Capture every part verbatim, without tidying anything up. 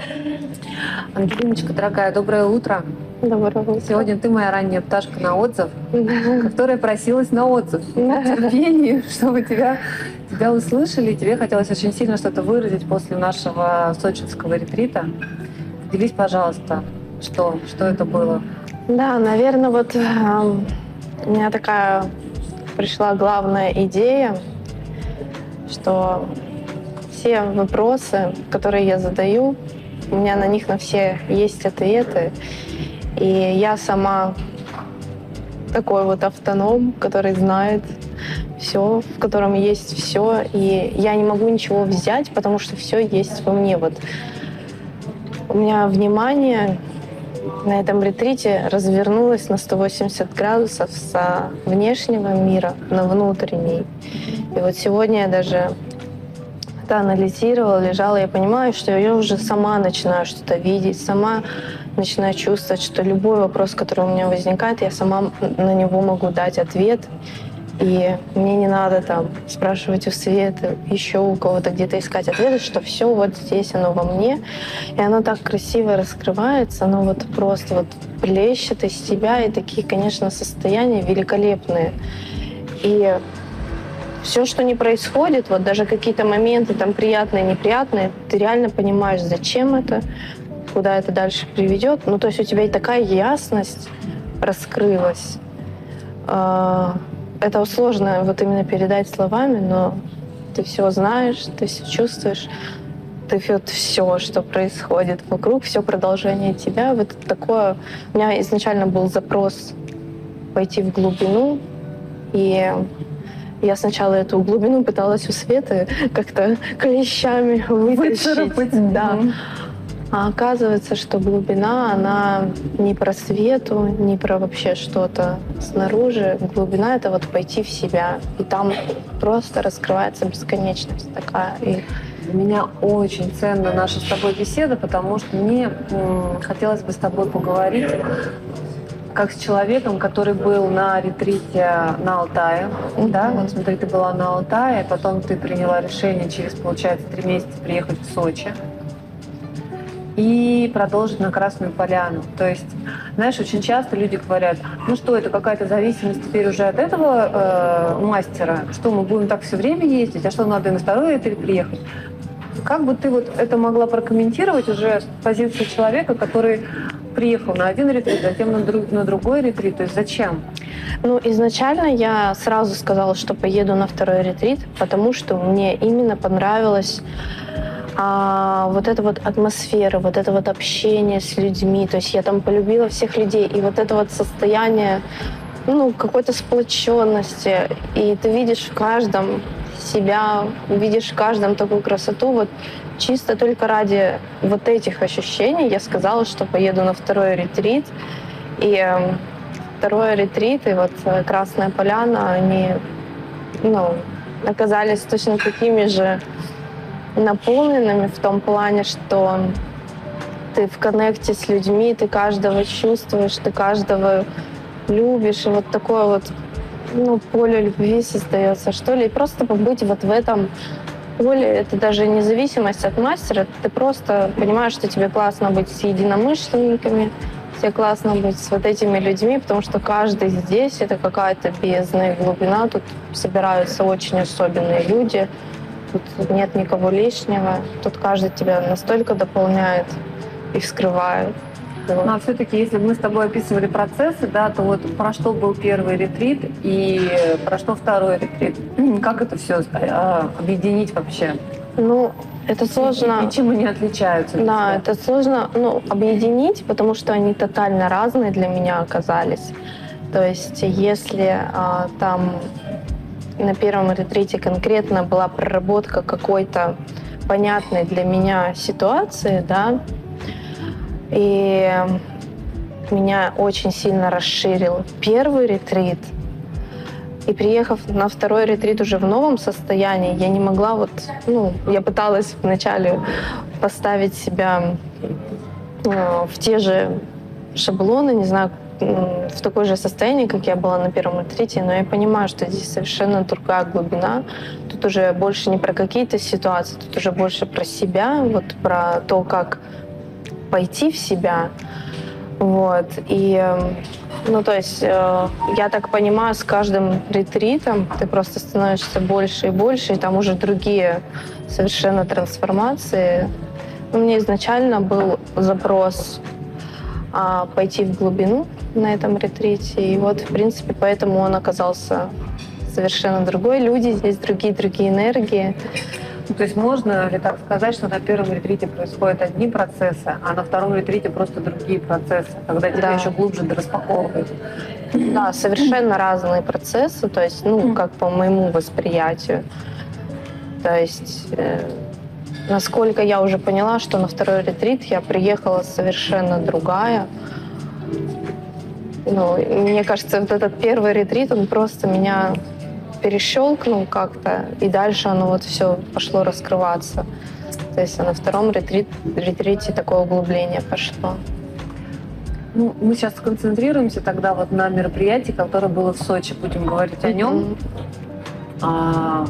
Ангелиночка, дорогая, доброе утро. Доброе утро. Сегодня ты моя ранняя пташка на отзыв, которая просилась на отзыв. В терпении, чтобы тебя, тебя услышали. Тебе хотелось очень сильно что-то выразить после нашего сочинского ретрита. Поделись, пожалуйста, что, что это было? Да, наверное, вот э, у меня такая пришла главная идея, что все вопросы, которые я задаю, у меня на них на все есть ответы. И я сама такой вот автоном, который знает все, в котором есть все. И я не могу ничего взять, потому что все есть во мне. Вот у меня внимание на этом ретрите развернулось на сто восемьдесят градусов со внешнего мира на внутренний. И вот сегодня я даже это анализировала, лежала, я понимаю, что я уже сама начинаю что-то видеть, сама начинаю чувствовать, что любой вопрос, который у меня возникает, я сама на него могу дать ответ. И мне не надо там спрашивать у Светы, еще у кого-то где-то искать ответы, что все вот здесь, оно во мне. И оно так красиво раскрывается, оно вот просто вот плещет из тебя. И такие, конечно, состояния великолепные. И все, что не происходит, вот даже какие-то моменты там приятные, неприятные, ты реально понимаешь, зачем это, куда это дальше приведет. Ну, то есть у тебя и такая ясность раскрылась. Это сложно вот именно передать словами, но ты все знаешь, ты все чувствуешь, ты вот все, что происходит вокруг, все продолжение тебя. Вот такое. У меня изначально был запрос пойти в глубину, и я сначала эту глубину пыталась у Светы как-то клещами вытащить. Да. А оказывается, что глубина, она не про свету, не про вообще что-то снаружи. Глубина — это вот пойти в себя. И там просто раскрывается бесконечность такая. И для меня очень ценна наша с тобой беседа, потому что мне м, хотелось бы с тобой поговорить как с человеком, который был на ретрите на Алтае. Mm-hmm. Да? Вот смотри, ты была на Алтае, потом ты приняла решение через, получается, три месяца приехать в Сочи и продолжить на Красную Поляну. То есть, знаешь, очень часто люди говорят, ну что, это какая-то зависимость теперь уже от этого э, мастера, что мы будем так все время ездить, а что надо и на второй ретрит приехать. Как бы ты вот это могла прокомментировать уже с позиции человека, который приехал на один ретрит, затем на, друг, на другой ретрит? То есть зачем? Ну, изначально я сразу сказала, что поеду на второй ретрит, потому что мне именно понравилось а, вот эта вот атмосфера, вот это вот общение с людьми. То есть я там полюбила всех людей. И вот это вот состояние, ну, какой-то сплоченности. И ты видишь в каждом себя, видишь в каждом такую красоту. Вот чисто только ради вот этих ощущений я сказала, что поеду на второй ретрит. И э, второй ретрит и вот Красная Поляна, они, ну, оказались точно такими же наполненными в том плане, что ты в коннекте с людьми, ты каждого чувствуешь, ты каждого любишь. И вот такое вот, ну, поле любви создается, что ли. И просто побыть вот в этом поле, это даже не зависимость от мастера, ты просто понимаешь, что тебе классно быть с единомышленниками, тебе классно быть с вот этими людьми, потому что каждый здесь — это какая-то бездна и глубина, тут собираются очень особенные люди, тут нет никого лишнего, тут каждый тебя настолько дополняет и вскрывает. Вот. Ну, а все-таки, если бы мы с тобой описывали процессы, да, то вот про что был первый ретрит и про что второй ретрит? Как это все объединить вообще? Ну, это сложно. И, и чем они отличаются? Да, это сложно, ну, объединить, потому что они тотально разные для меня оказались. То есть, если а, там на первом ретрите конкретно была проработка какой-то понятной для меня ситуации, да, и меня очень сильно расширил первый ретрит. И приехав на второй ретрит уже в новом состоянии, я не могла вот, ну, я пыталась вначале поставить себя э, в те же шаблоны, не знаю, в такое же состояние, как я была на первом ретрите, но я понимаю, что здесь совершенно другая глубина. Тут уже больше не про какие-то ситуации, тут уже больше про себя, вот про то, как пойти в себя. Вот. И, э, ну, то есть, э, я так понимаю, с каждым ретритом ты просто становишься больше и больше, и там уже другие совершенно трансформации. У меня изначально был запрос а, пойти в глубину на этом ретрите, и вот, в принципе, поэтому он оказался совершенно другой. Люди здесь другие, другие энергии. Ну, то есть можно ли так сказать, что на первом ретрите происходят одни процессы, а на втором ретрите просто другие процессы, когда тебя Да. еще глубже распаковывают? Да, совершенно разные процессы, то есть, ну, как по моему восприятию. То есть, э, насколько я уже поняла, что на второй ретрит я приехала совершенно другая. Ну, и мне кажется, вот этот первый ретрит, он просто меня перещелкнул как-то, и дальше оно вот все пошло раскрываться. То есть а на втором ретрит, ретрите такое углубление пошло. Ну, мы сейчас сконцентрируемся тогда вот на мероприятии, которое было в Сочи. Будем говорить о нем. Мгм. А,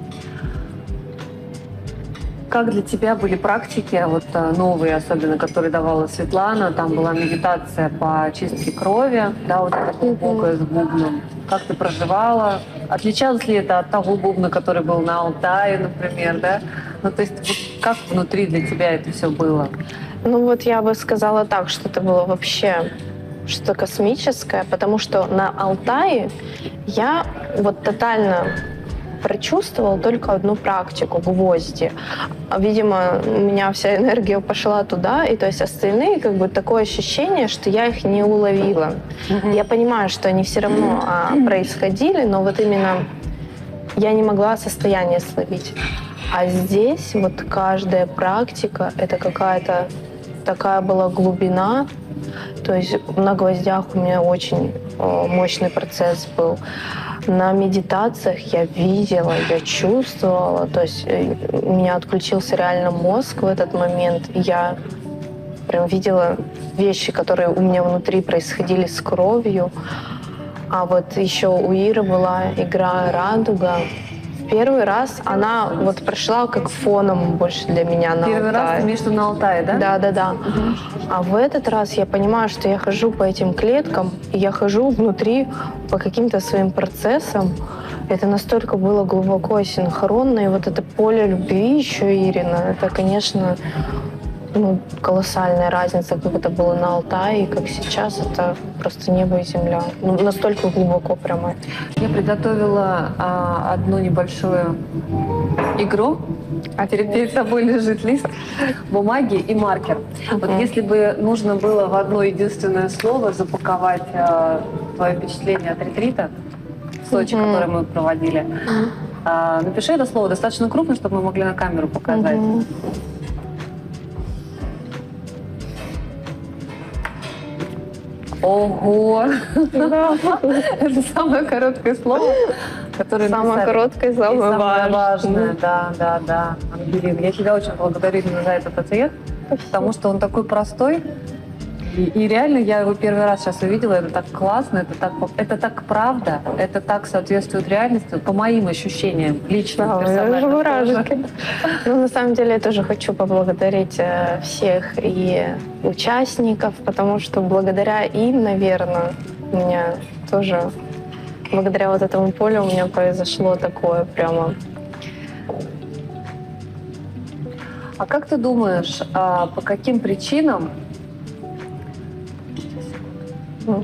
как для тебя были практики, вот а, новые особенно, которые давала Светлана? Там была медитация по чистке крови, да, вот это глубокое с бубном. Как ты проживала? Отличалось ли это от того бубна, который был на Алтае, например, да? Ну, то есть вот как внутри для тебя это все было? Ну вот я бы сказала так, что это было вообще что-то космическое, потому что на Алтае я вот тотально прочувствовала только одну практику — гвозди. А, видимо, у меня вся энергия пошла туда, и то есть остальные, как бы такое ощущение, что я их не уловила. Мгм. Я понимаю, что они все равно а, происходили, но вот именно я не могла состояние словить. А здесь вот каждая практика — это какая-то такая была глубина. То есть на гвоздях у меня очень о, мощный процесс был. На медитациях я видела, я чувствовала. То есть э, у меня отключился реально мозг в этот момент. И я прям видела вещи, которые у меня внутри происходили с кровью. А вот еще у Иры была игра «Радуга». В первый раз она вот прошла как фоном больше для меня на Первый раз Алтае. ты имеешь в виду на Алтае, да? Да, да, да. А в этот раз я понимаю, что я хожу по этим клеткам, и я хожу внутри по каким-то своим процессам. Это настолько было глубоко синхронно, и вот это поле любви еще Ирина, это, конечно, ну, колоссальная разница, как это было на Алтае, и как сейчас, это просто небо и земля. Ну, настолько глубоко прямо. Я приготовила а, одну небольшую игру. А перед, перед тобой лежит лист бумаги и маркер. Вот Мгм. если бы нужно было в одно единственное слово запаковать а, твое впечатление от ретрита в Сочи, Мгм. который мы проводили, а, напиши это слово достаточно крупно, чтобы мы могли на камеру показать. Мгм. Ого! Да. Это самое короткое слово, которое Самое написали. короткое, И самое самое важное. важное, да, да, да. Ангелина, я тебя очень благодарю именно за этот ответ, потому что он такой простой. И, и реально я его первый раз сейчас увидела, это так классно, это так, это так правда, это так соответствует реальности, по моим ощущениям, лично, Да, у меня персонально уже тоже. мурашки. Ну, на самом деле, я тоже хочу поблагодарить э, всех и участников, потому что благодаря им, наверное, у меня тоже, благодаря вот этому полю у меня произошло такое прямо. А как ты думаешь, а, по каким причинам ну,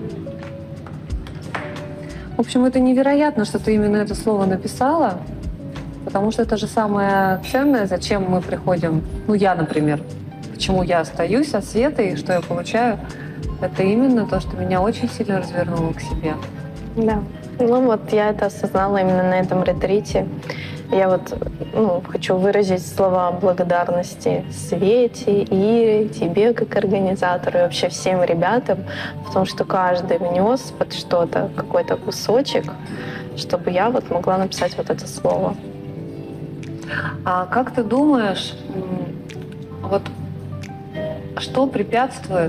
В общем, это невероятно, что ты именно это слово написала, потому что это же самое ценное, зачем мы приходим. Ну, я, например, почему я остаюсь от света и что я получаю, это именно то, что меня очень сильно развернуло к себе. Да. Ну вот я это осознала именно на этом ретрите. Я вот ну, хочу выразить слова благодарности Свете, Ире, тебе как организатору и вообще всем ребятам, потому что каждый внес под что-то, какой-то кусочек, чтобы я вот могла написать вот это слово. А как ты думаешь, м, вот что препятствует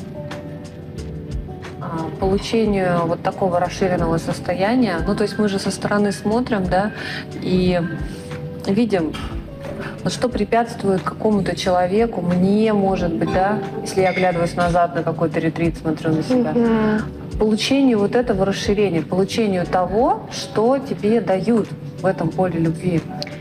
а, получению вот такого расширенного состояния? Ну, то есть мы же со стороны смотрим, да, и видим, Вот что препятствует какому-то человеку, мне, может быть, да, если я оглядываюсь назад на какой-то ретрит, смотрю на себя, Мгм. получению вот этого расширения, получению того, что тебе дают в этом поле любви?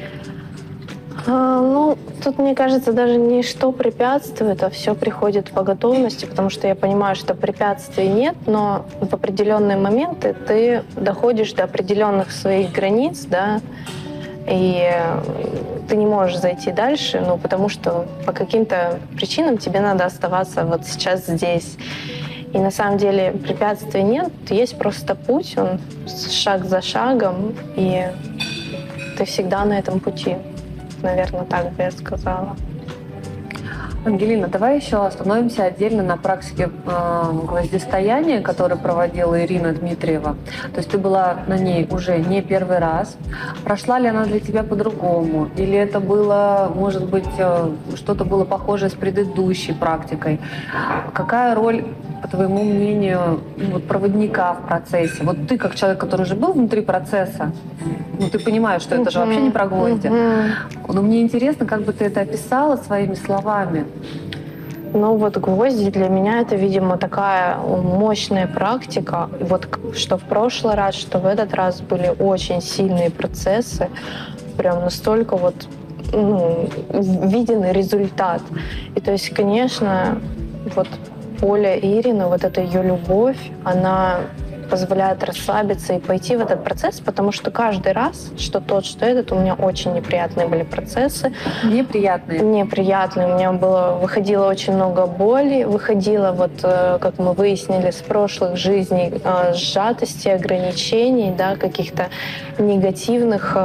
А, ну, тут, мне кажется, даже не что препятствует, а все приходит по готовности, потому что я понимаю, что препятствий нет, но в определенные моменты ты доходишь до определенных своих границ, да, и ты не можешь зайти дальше, ну, потому что по каким-то причинам тебе надо оставаться вот сейчас здесь. И на самом деле препятствий нет, есть просто путь, он шаг за шагом, и ты всегда на этом пути. Наверное, так бы я сказала. Ангелина, давай еще остановимся отдельно на практике э, гвоздистояния, которую проводила Ирина Дмитриева. То есть ты была на ней уже не первый раз. Прошла ли она для тебя по-другому? Или это было, может быть, э, что-то было похожее с предыдущей практикой? Какая роль, по твоему мнению, ну, вот, проводника в процессе? Вот ты, как человек, который уже был внутри процесса, ну, ты понимаешь, что это же вообще не про гвозди. Но мне интересно, как бы ты это описала своими словами. Ну вот гвозди для меня это, видимо, такая мощная практика. И вот что в прошлый раз, что в этот раз были очень сильные процессы. Прям настолько вот ну, виден результат. И то есть, конечно, вот Оля Ирина, вот эта ее любовь, она позволяет расслабиться и пойти в этот процесс, потому что каждый раз, что тот, что этот, у меня очень неприятные были процессы. Неприятные? Неприятные. У меня было, выходило очень много боли, выходило, вот, как мы выяснили, с прошлых жизней сжатости, ограничений, да, каких-то негативных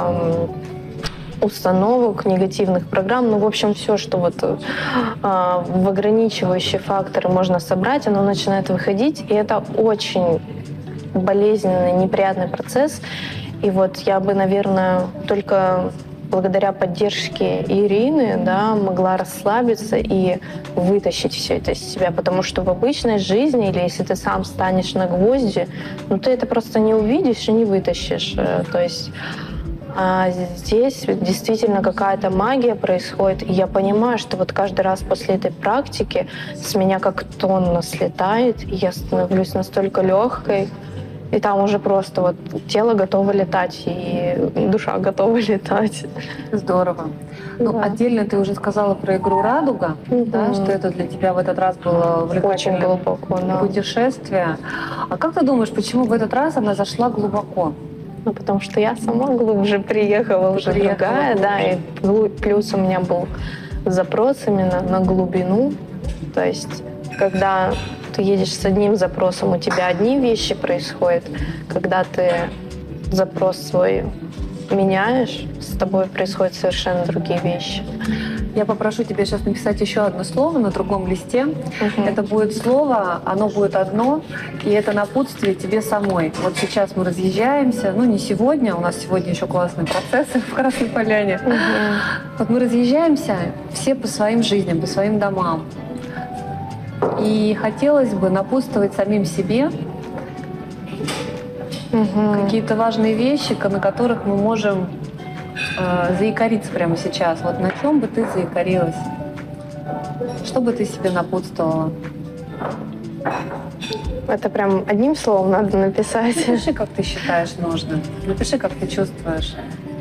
установок, негативных программ, ну, в общем, все, что вот э, в ограничивающие факторы можно собрать, оно начинает выходить, и это очень болезненный, неприятный процесс. И вот я бы, наверное, только благодаря поддержке Ирины, да, могла расслабиться и вытащить все это из себя, потому что в обычной жизни, или если ты сам станешь на гвозди, ну, ты это просто не увидишь и не вытащишь. То есть А здесь действительно какая-то магия происходит. И я понимаю, что вот каждый раз после этой практики с меня как тонна слетает, и я становлюсь настолько легкой. И там уже просто вот тело готово летать, и душа готова летать. Здорово. Ну, Да. отдельно ты уже сказала про игру «Радуга», Мгм. да, что это для тебя в этот раз было Очень увлекательное глубоко, да. путешествие. А как ты думаешь, почему в этот раз она зашла глубоко? Ну, потому что я сама глубже приехала, уже Приехала другая, глубже. да, и плю- плюс у меня был запрос именно на глубину. То есть, когда ты едешь с одним запросом, у тебя одни вещи происходят. Когда ты запрос свой меняешь, с тобой происходят совершенно другие вещи. Я попрошу тебя сейчас написать еще одно слово на другом листе. Мгм. Это будет слово, оно будет одно, и это напутствие тебе самой. Вот сейчас мы разъезжаемся, ну не сегодня, у нас сегодня еще классные процессы в Красной Поляне. Мгм. Вот мы разъезжаемся все по своим жизням, по своим домам. И хотелось бы напутствовать самим себе Мгм. какие-то важные вещи, на которых мы можем э, заикариться прямо сейчас. Вот на чем бы ты заикарилась? Что бы ты себе напутствовала? Это прям одним словом надо написать. Напиши, как ты считаешь нужным. Напиши, как ты чувствуешь.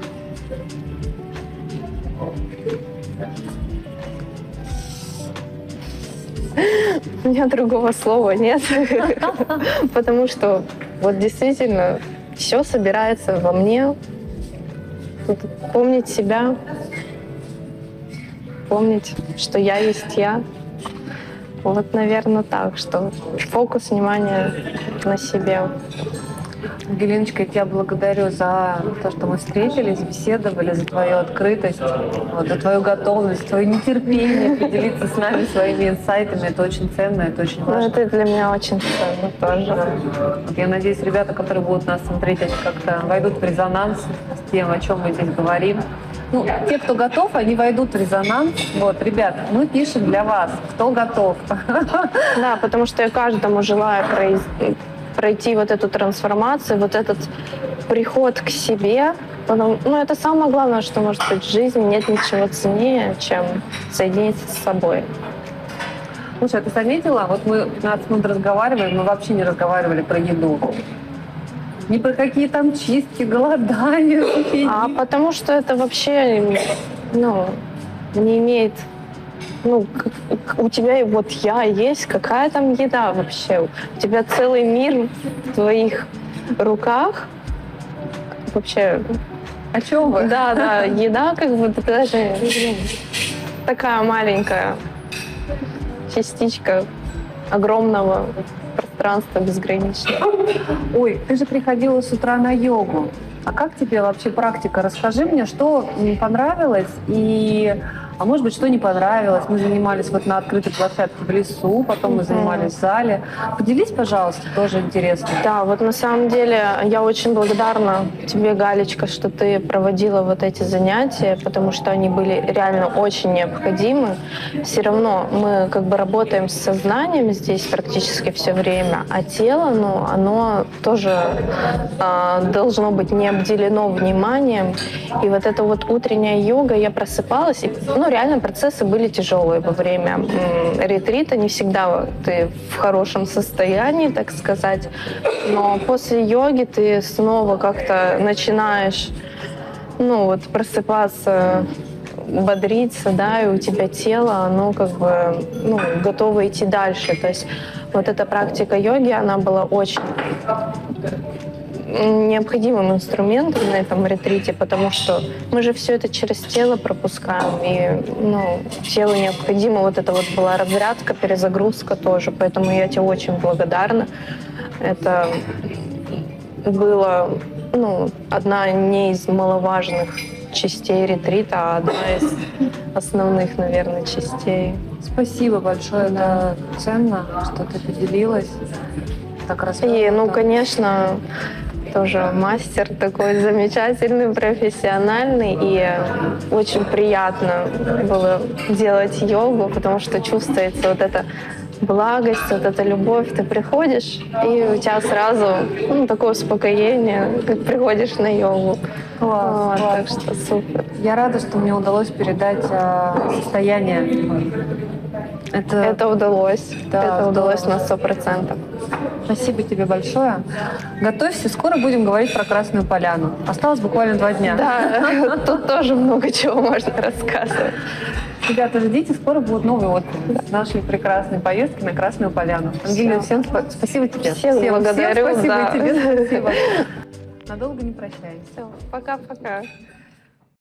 У меня другого слова нет. Потому что вот действительно все собирается во мне. Помнить себя, помнить, что я есть я. Вот, наверное, так, что фокус внимания на себе. Ангелиночка, я тебя благодарю за то, что мы встретились, беседовали, за твою открытость, вот, за твою готовность, твое нетерпение поделиться с нами своими инсайтами. Это очень ценно, это очень Ну, важно. это для меня очень ценно тоже. Вот я надеюсь, ребята, которые будут нас смотреть, они как-то войдут в резонанс с тем, о чем мы здесь говорим. Ну, те, кто готов, они войдут в резонанс. Вот, ребят, мы пишем для вас, кто готов. Да, потому что я каждому желаю произ- пройти вот эту трансформацию, вот этот приход к себе, Потому, ну, это самое главное, что может быть в жизни. Нет ничего ценнее, чем соединиться с собой. Слушай, а ты заметила, вот мы пятнадцать минут разговаривали, мы вообще не разговаривали про еду. Ни про какие там чистки, голодания. А потому что это вообще, ну, не имеет... Ну, у тебя вот я есть, какая там еда вообще? У тебя целый мир в твоих руках. Вообще... О чем вы? Да, да, еда как бы даже ну, такая маленькая частичка огромного пространства безграничного. Ой, ты же приходила с утра на йогу. А как тебе вообще практика? Расскажи мне, что понравилось и... А может быть, что не понравилось? Мы занимались вот на открытой площадке в лесу, потом мы занимались в зале. Поделись, пожалуйста, тоже интересно. Да, вот на самом деле я очень благодарна тебе, Галечка, что ты проводила вот эти занятия, потому что они были реально очень необходимы. Все равно мы как бы работаем с сознанием здесь практически все время, а тело, ну, оно тоже э, должно быть не обделено вниманием. И вот эта вот утренняя йога, я просыпалась, и, ну, реально процессы были тяжелые во время м, ретрита. Не всегда ты в хорошем состоянии, так сказать. Но после йоги ты снова как-то начинаешь, ну, вот, просыпаться, бодриться, да, и у тебя тело, оно как бы, ну, готово идти дальше. То есть вот эта практика йоги, она была очень необходимым инструментом на этом ретрите, потому что мы же все это через тело пропускаем, и ну, телу необходимо, вот это вот была разрядка, перезагрузка тоже, поэтому я тебе очень благодарна. Это было, ну, одна не из маловажных частей ретрита, а одна из основных, наверное, частей. Спасибо большое, да, ценно, что ты поделилась. Так рассказала. И, ну, конечно, тоже мастер такой замечательный, профессиональный, и очень приятно было делать йогу, потому что чувствуется вот эта благость, вот эта любовь. Ты приходишь, и у тебя сразу ну, такое успокоение, как приходишь на йогу. Класс, Вот, класс. так что супер. Я рада, что мне удалось передать а, состояние. Это, Это удалось. Да, Это удалось здорово. на сто процентов. Спасибо тебе большое. Готовься, скоро будем говорить про Красную Поляну. Осталось буквально два дня. Да, тут тоже много чего можно рассказывать. Ребята, ждите, скоро будут новые отзывы с нашей прекрасной поездки на Красную Поляну. Ангелина, всем спа- спасибо тебе. Всех благодарю, Всем спасибо да. тебе. Спасибо. Надолго не прощаемся. Все, пока-пока.